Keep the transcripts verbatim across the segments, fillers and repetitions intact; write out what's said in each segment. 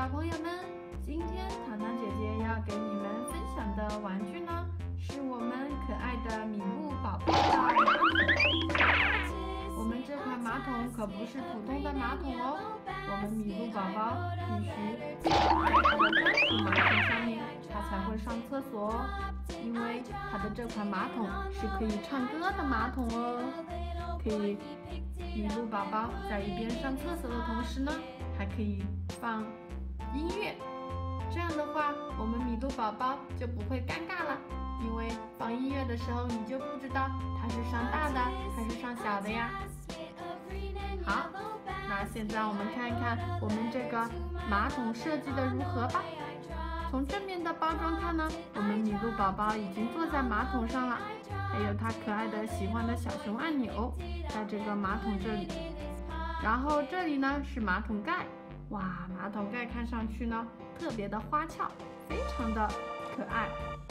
小朋友们，今天糖糖姐姐要给你们分享的玩具呢，是我们可爱的麋鹿宝宝的马桶。我们这款马桶可不是普通的马桶哦，我们麋鹿宝宝必须在它的专属马桶上面，它才会上厕所哦。因为它的这款马桶是可以唱歌的马桶哦，可以麋鹿宝宝在一边上厕所的同时呢，还可以放音乐。这样的话，我们麋鹿宝宝就不会尴尬了，因为放音乐的时候，你就不知道它是上大的还是上小的呀。好，那现在我们看一看我们这个马桶设计的如何吧。从正面的包装看呢，我们麋鹿宝宝已经坐在马桶上了，还有它可爱的喜欢的小熊按钮在这个马桶这里。然后这里呢是马桶盖，哇，马桶盖看上去呢特别的花俏，非常的可爱。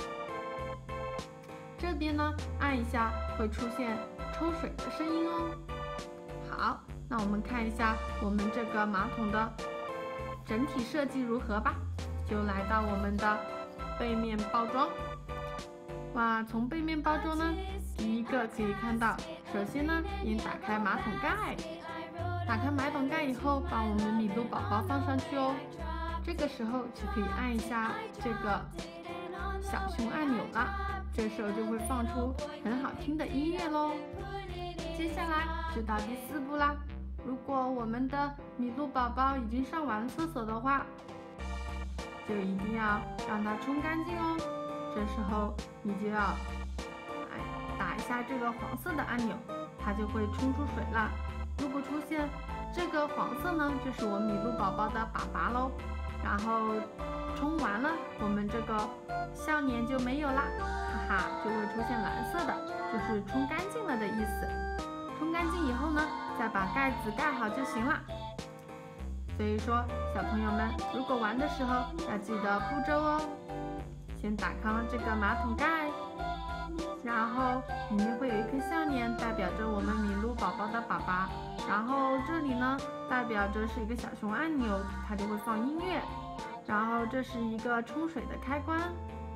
这边呢按一下会出现抽水的声音哦。好，那我们看一下我们这个马桶的整体设计如何吧。就来到我们的背面包装。哇，从背面包装呢，第一个可以看到，首先呢先打开马桶盖。打开马桶盖以后，把我们麋鹿宝宝放上去哦。这个时候就可以按一下这个小熊按钮了，这时候就会放出很好听的音乐咯。接下来就到第四步啦。如果我们的麋鹿宝宝已经上完厕所的话，就一定要让它冲干净哦。这时候你就要哎打一下这个黄色的按钮，它就会冲出水了。如果出现这个黄色呢，就是我麋鹿宝宝的粑粑喽。然后冲完了，我们这个笑脸就没有啦，哈哈，就会出现蓝色的，就是冲干净了的意思。冲干净以后呢，再把盖子盖好就行了。所以说，小朋友们如果玩的时候要记得步骤哦。先打开这个马桶盖，然后里面会有一颗笑脸，代表着我们麋鹿宝宝的粑粑。然后这里呢，代表着是一个小熊按钮，它就会放音乐。然后这是一个冲水的开关。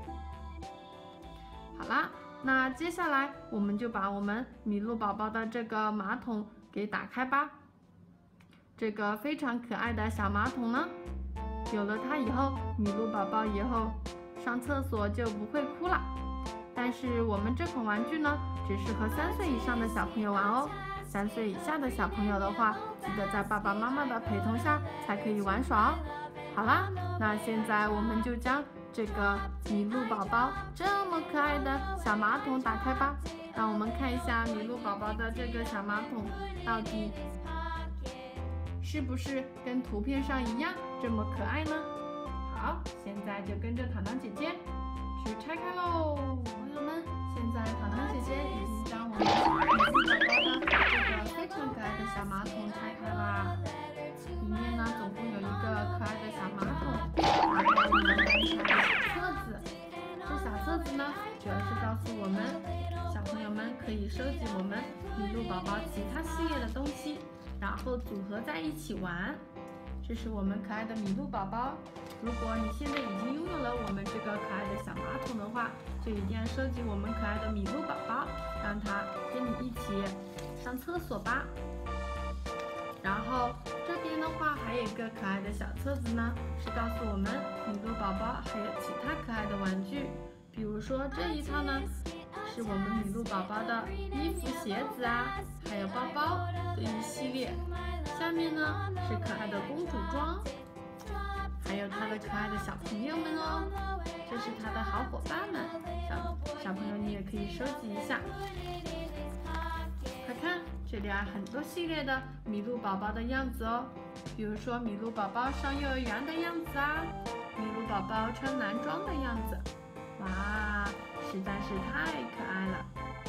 好啦，那接下来我们就把我们麋鹿宝宝的这个马桶给打开吧。这个非常可爱的小马桶呢，有了它以后，麋鹿宝宝以后上厕所就不会哭了。但是我们这款玩具呢，只适合三岁以上的小朋友玩哦。三岁以下的小朋友的话，记得在爸爸妈妈的陪同下才可以玩耍哦。好啦，那现在我们就将这个麋鹿宝宝这么可爱的小马桶打开吧。让我们看一下麋鹿宝宝的这个小马桶到底是不是跟图片上一样这么可爱呢？好，现在就跟着糖糖姐姐去拆开喽。朋友们，现在糖糖姐姐已经将我们麋鹿宝宝的这个非常可爱的小马桶拆开啦。里面呢总共有一个可爱的小马桶，然后我们还有一个小册子。这小册子呢，主要是告诉我们小朋友们可以收集我们麋鹿宝宝其他系列的东西，然后组合在一起玩。这是我们可爱的麋鹿宝宝。如果你现在已经拥有了我们这个可爱的小马桶的话，就一定要收集我们可爱的麋鹿宝宝，让它跟你一起上厕所吧。然后这边的话还有一个可爱的小册子呢，是告诉我们麋鹿宝宝还有其他可爱的玩具。比如说这一套呢，是我们麋鹿宝宝的衣服、鞋子啊，还有包包的一系列。下面呢是可爱的公主装，还有它的可爱的小朋友们哦，这是它的好伙伴们。小小朋友你也可以收集一下。快看，这里啊很多系列的麋鹿宝宝的样子哦，比如说麋鹿宝宝上幼儿园的样子啊，麋鹿宝宝穿男装的样子，哇，实在是太可爱了。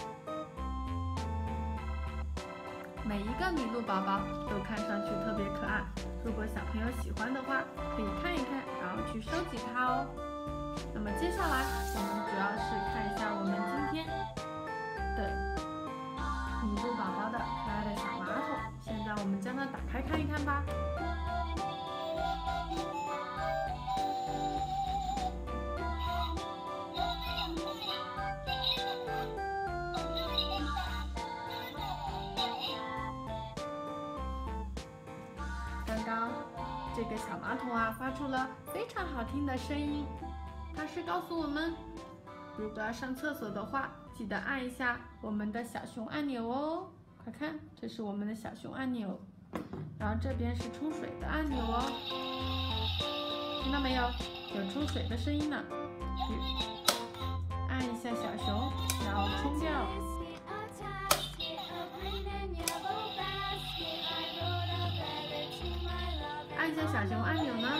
每一个麋鹿宝宝都看上去特别可爱，如果小朋友喜欢的话，可以看一看，然后去收集它哦。那么接下来我们主要是看一下我们今天的麋鹿宝宝的可爱的小马桶。现在我们将它打开看一看吧。 这个小马桶啊发出了非常好听的声音，它是告诉我们，如果要上厕所的话，记得按一下我们的小熊按钮哦。快看，这是我们的小熊按钮，然后这边是冲水的按钮哦，听到没有？有冲水的声音呢。按一下小熊，然后冲掉。按一下小熊按钮呢，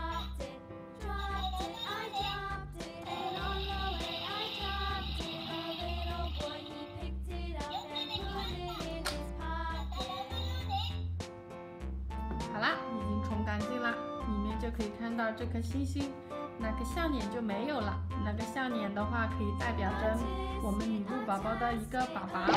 好啦，已经冲干净了，里面就可以看到这颗星星，那个笑脸就没有了。那个笑脸的话，可以代表着我们米露宝宝的一个爸爸。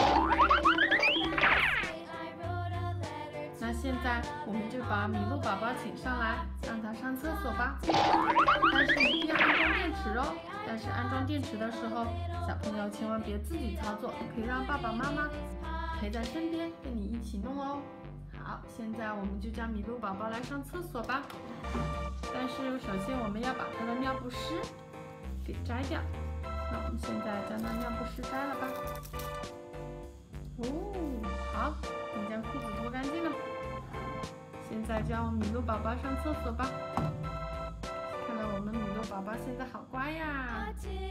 那现在我们就把米露宝宝请上来，让他上厕所吧。但是一定要安装电池哦。但是安装电池的时候，小朋友千万别自己操作，可以让爸爸妈妈陪在身边，跟你一起弄哦。好，现在我们就叫米露宝宝来上厕所吧。但是首先我们要把他的尿不湿给摘掉。那我们现在将他尿不湿摘了吧。哦，好，我们将裤子脱干净了。现在叫米露宝宝上厕所吧。看来我们米露宝宝现在好乖呀。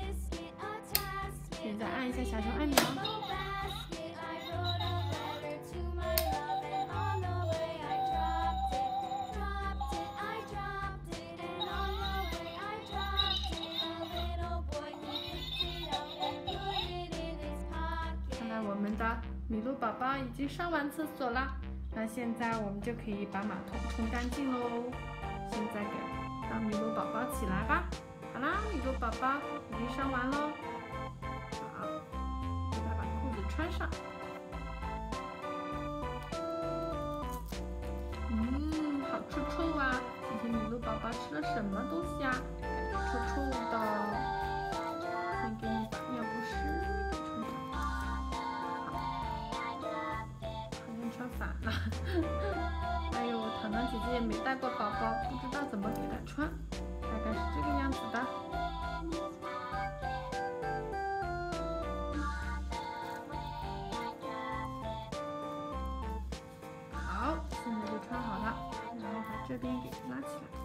现在按一下小熊按钮。看来我们的米露宝宝已经上完厕所啦。那现在我们就可以把马桶冲干净喽。现在给让米露宝宝起来吧。好啦，米露宝宝已经上完喽。好，给他把裤子穿上。嗯，好臭臭啊！今天米露宝宝吃了什么东西啊？感觉臭臭的。先给你把尿不湿穿上。好像穿反了。哎呦，糖糖姐姐也没带过宝宝，不知道怎么给他穿，大概是这个样子的。好，现在就穿好了，然后把这边给拉起来。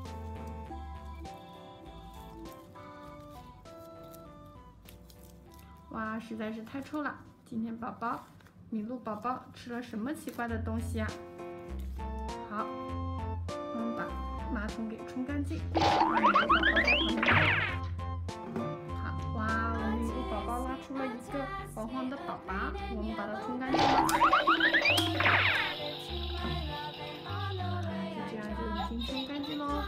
哇，实在是太臭了！今天宝宝，米露宝宝吃了什么奇怪的东西啊？好，我们把马桶给冲干净。米露宝宝在旁边。好，哇，我们米露宝宝拉出了一个黄黄的宝宝，我们把它冲干净了。就这样就已经冲干净喽。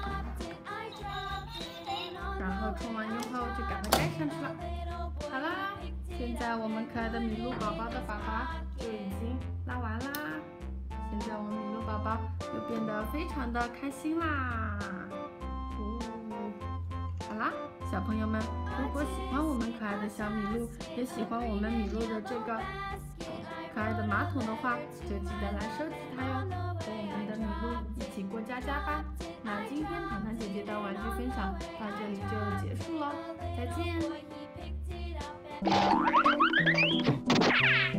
然后冲完以后就把它盖上去了。好啦，现在我们可爱的米露宝宝的粑粑就已经拉完啦。现在我们米露宝宝又变得非常的开心啦。哦，好啦，小朋友们，如果喜欢我们可爱的小米露，也喜欢我们米露的这个可爱的马桶的话，就记得来收集它哟，和我们的米露一起过家家吧。那今天糖糖姐姐的玩具分享到这里就结束了，再见。